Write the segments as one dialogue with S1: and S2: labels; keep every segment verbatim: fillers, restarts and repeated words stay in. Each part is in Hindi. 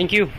S1: Thank you.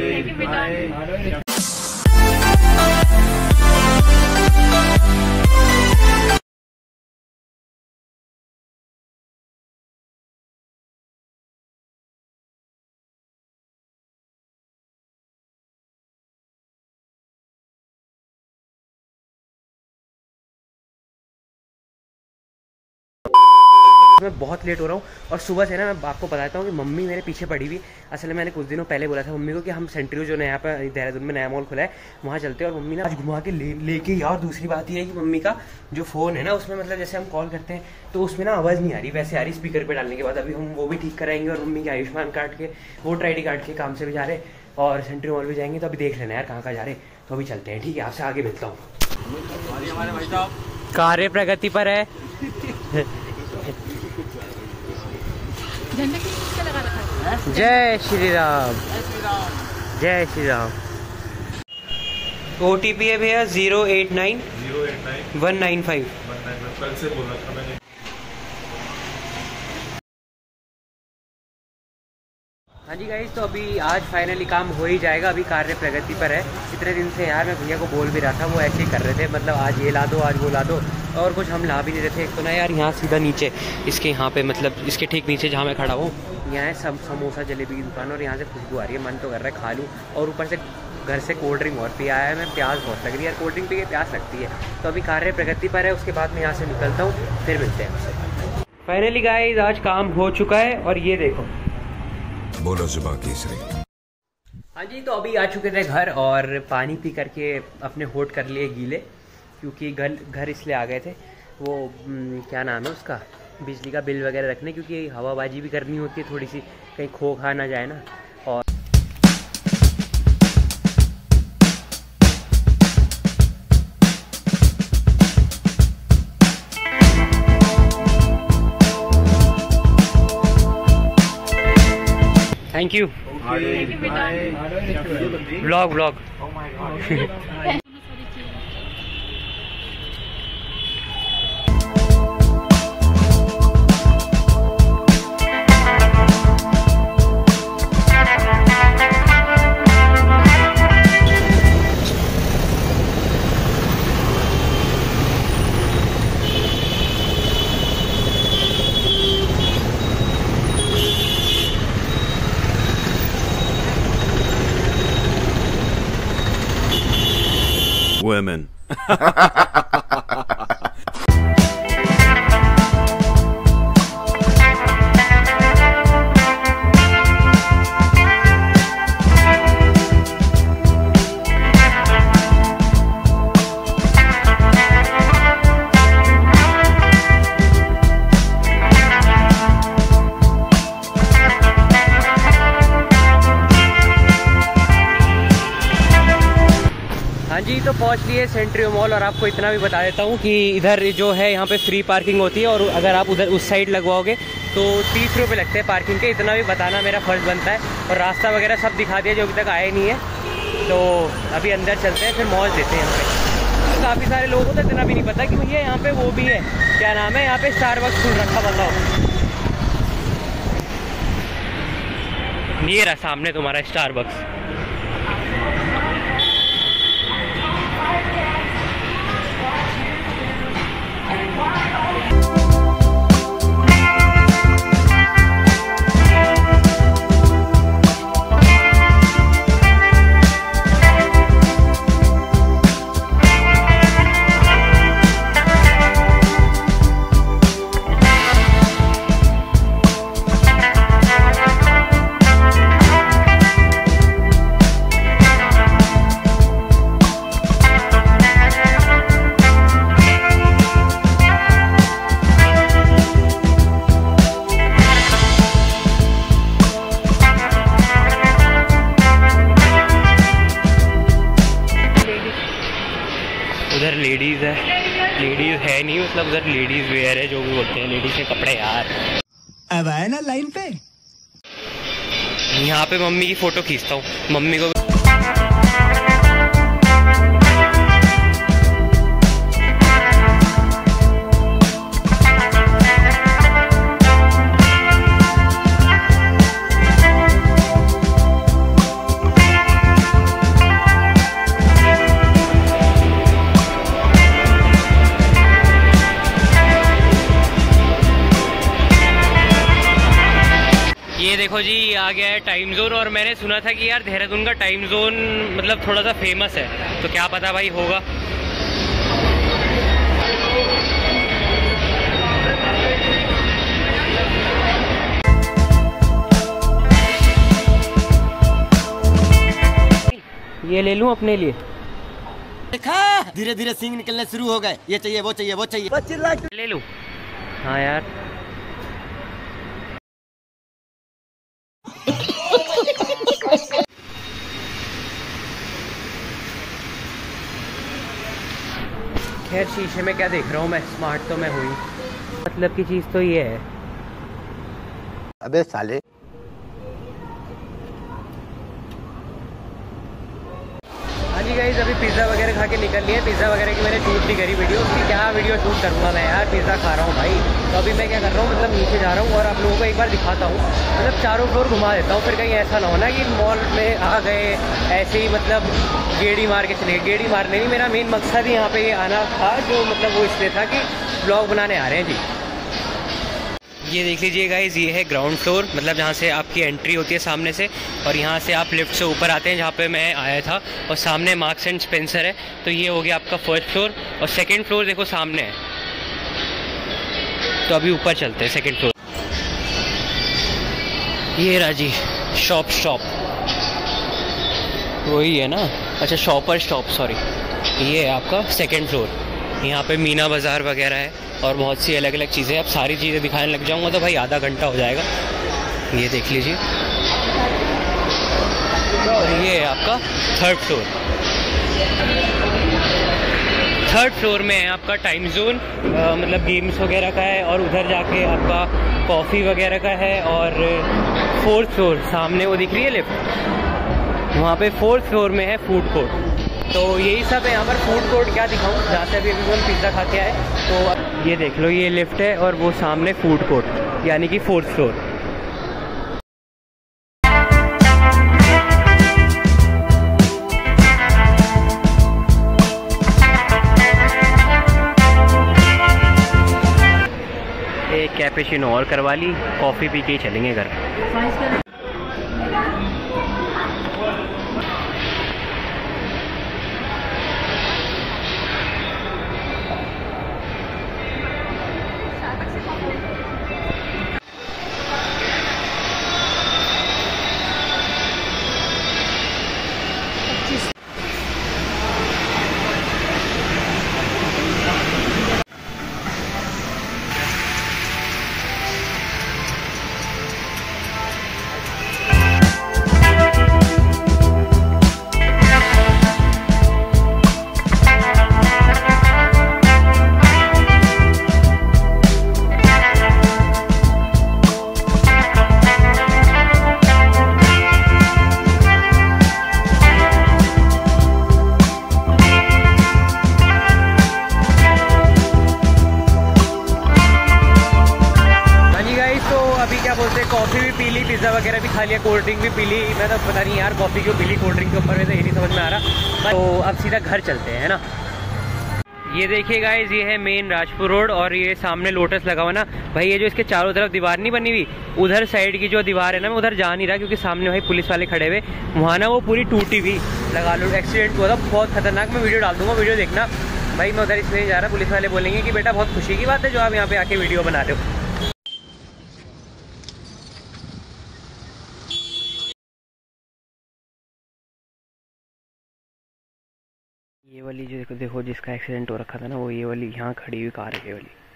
S1: मैं बहुत लेट हो रहा हूँ और सुबह से ना मैं आपको बताता हूँ कि मम्मी मेरे पीछे पड़ी हुई। असल में मैंने कुछ दिनों पहले बोला था मम्मी को कि हम सेंट्रियो जो नया पे देहरादून में नया मॉल खुला है वहाँ चलते हैं, और मम्मी ने आज घुमा के ले लेके गया। और दूसरी बात ये है कि मम्मी का जो फ़ोन है ना उसमें मतलब जैसे हम कॉल करते हैं तो उसमें ना आवाज़ नहीं आ रही, वैसे आ रही स्पीकर पर डालने के बाद। अभी हम वो भी ठीक कराएंगे और मम्मी के आयुष्मान कार्ड के वोटर आई डी कार्ड के काम से भी जा रहे और सेंट्रियो मॉल भी जाएंगे। तो अभी देख लेना यार कहाँ कहाँ जा रहे, तो अभी चलते हैं। ठीक है, आपसे आगे मिलता हूँ। कार्य प्रगति पर है। जय श्री राम, जय Shri Ram. O T P है भैया zero eight nine zero eight nine one nine five. कल से बोला था मैंने। हाँ जी गाइस, तो अभी आज फाइनली काम हो ही जाएगा। अभी कार्य प्रगति पर है। इतने दिन से यार मैं भैया को बोल भी रहा था, वो ऐसे ही कर रहे थे, मतलब आज ये ला दो आज वो ला दो, और कुछ हम ला भी नहीं रहे थे। एक तो ना यार यहाँ सीधा नीचे इसके यहाँ पे मतलब इसके ठीक नीचे जहाँ मैं खड़ा हूँ यहाँ है सब समोसा जलेबी की दुकान, और यहाँ से खुशबू आ रही है, मन तो कर रहा है खा लूँ। और ऊपर से घर से कोल्ड ड्रिंक और पिया है मैं, प्यास बहुत लग रही है यार, कोल्ड ड्रिंक पी के प्यास लगती है। तो अभी कार्य प्रगति पर है, उसके बाद मैं यहाँ से निकलता हूँ, फिर मिलते हैं आपसे। फाइनली गाइस आज काम हो चुका है और ये देखो
S2: बोलो जुबान केसरी।
S1: हाँ जी, तो अभी आ चुके थे घर और पानी पी करके अपने होठ कर लिए गीले, क्योंकि घर घर इसलिए आ गए थे वो न, क्या नाम है उसका, बिजली का बिल वगैरह रखने, क्योंकि हवाबाजी भी करनी होती है थोड़ी सी, कहीं खो खा ना जाए ना। और thank you. Blog blog
S2: Women.
S1: हाँ जी, तो पहुँच लिए सेंट्रियो मॉल। और आपको इतना भी बता देता हूँ कि इधर जो है यहाँ पे फ्री पार्किंग होती है, और अगर आप उधर उस साइड लगवाओगे तो तीस रुपये लगते हैं पार्किंग के। इतना भी बताना मेरा फ़र्ज़ बनता है। और रास्ता वगैरह सब दिखा दिया जो अभी तक आए नहीं है। तो अभी अंदर चलते हैं, फिर मॉल देते हैं यहाँ पे। तो काफ़ी सारे लोगों को तो इतना भी नहीं पता कि भैया यहाँ पे वो भी है, क्या नाम है, यहाँ पे स्टारबक्स खुल रखा, बताओ। ये रहा सामने तुम्हारा स्टारबक्स। उधर लेडीज़ है, लेडीज़ है नहीं, मतलब उधर लेडीज़ वेयर है, जो भी बोलते हैं लेडीज़ के कपड़े यार।
S3: अब आए ना लाइन पे।
S1: यहाँ पे मम्मी की फ़ोटो खींचता हूँ, मम्मी को देखो जी, आ गया है टाइम जोन। और मैंने सुना था कि यार देहरादून का टाइम जोन मतलब थोड़ा सा फेमस है, तो क्या पता भाई होगा। ये ले लूं अपने लिए।
S4: देखा, धीरे धीरे सींग निकलने शुरू हो गए। ये चाहिए, वो चाहिए, वो चाहिए,
S1: ले लूं। हाँ यार खैर शीशे में क्या देख रहा हूँ मैं, स्मार्ट तो मैं हुई। मतलब की चीज़ तो ये है।
S4: अबे साले।
S1: हाँ जी गाइस, अभी पिज़्ज़ा वगैरह खा के निकल लिए। पिज़्ज़ा वगैरह की मैंने शूट नहीं करी वीडियो, उसकी क्या वीडियो शूट करूँगा मैं यार, पिज़्ज़ा खा रहा हूँ भाई। तो अभी मैं क्या कर रहा हूँ, मतलब नीचे जा रहा हूँ और आप लोगों को एक बार दिखाता हूँ, मतलब चारों फ्लोर घुमा देता हूँ। फिर कहीं ऐसा ना हो ना कि मॉल में आ गए ऐसे ही मतलब गेड़ी मार के चले। गेड़ी मारने नहीं, मेरा मेन मकसद ही यहाँ पे आना था, जो मतलब वो इसलिए था कि ब्लॉग बनाने आ रहे हैं जी। ये देख लीजिए गाइस, ये है ग्राउंड फ्लोर, मतलब जहाँ से आपकी एंट्री होती है सामने से, और यहाँ से आप लिफ्ट से ऊपर आते हैं जहाँ पे मैं आया था। और सामने मार्क्स एंड स्पेंसर है, तो ये हो गया आपका फर्स्ट फ्लोर। और सेकंड फ्लोर देखो सामने है, तो अभी ऊपर चलते हैं सेकंड फ्लोर। ये राजी शॉप शॉप वही है ना, अच्छा शॉपर शॉप सॉरी। ये है आपका सेकंड फ्लोर। यहाँ पे मीना बाज़ार वगैरह है और बहुत सी अलग अलग चीज़ें। अब सारी चीज़ें दिखाने लग जाऊँगा तो भाई आधा घंटा हो जाएगा। ये देख लीजिए, और ये है आपका थर्ड फ्लोर। थर्ड फ्लोर में है आपका टाइम जोन, आ, मतलब गेम्स वगैरह का है, और उधर जाके आपका कॉफ़ी वगैरह का है। और फोर्थ फ्लोर सामने वो दिख रही है लिफ्ट, वहाँ पे फोर्थ फ्लोर में है फूड कोर्ट। तो यही सब है यहाँ पर। फूड कोर्ट क्या दिखाऊँ, जहाँ से अभी अभी हम पिज़्ज़ा खा के आए। तो ये देख लो, ये लिफ्ट है और वो सामने फूड कोर्ट, यानी कि फोर्थ फ्लोर। एक कैपेचिनो और करवा ली, कॉफ़ी पी के ही चलेंगे घर। कॉफ़ी भी पी ली, पिज़्ज़ा वगैरह भी खा लिया, कोल्ड ड्रिंक भी पी ली। मैं तो पता नहीं यार कॉफ़ी क्यों पी ली कोल्ड ड्रिंक के ऊपर, में तो ये नहीं समझ में आ रहा। तो अब सीधा घर चलते हैं, है ना। ये देखिए गाइस, ये है मेन राजपुर रोड, और ये सामने लोटस लगा हुआ ना भाई। ये जो इसके चारों तरफ दीवार नहीं बनी हुई, उधर साइड की जो दीवार है ना, मैं उधर जा नहीं रहा क्योंकि सामने भाई पुलिस वाले खड़े हुए वहाँ ना, वो पूरी टूटी हुई लगा लो। एक्सीडेंट हुआ था बहुत खतरनाक, मैं वीडियो डाल दूंगा, वीडियो देखना भाई। मैं उधर इसलिए जा रहा, पुलिस वाले बोलेंगे कि बेटा बहुत खुशी की बात है जो आप यहाँ पे आके वीडियो बना रहे हो। ये वाली जो देखो, देखो जिसका एक्सीडेंट हो रखा था ना, वो ये वाली यहाँ खड़ी हुई कार है ये वाली।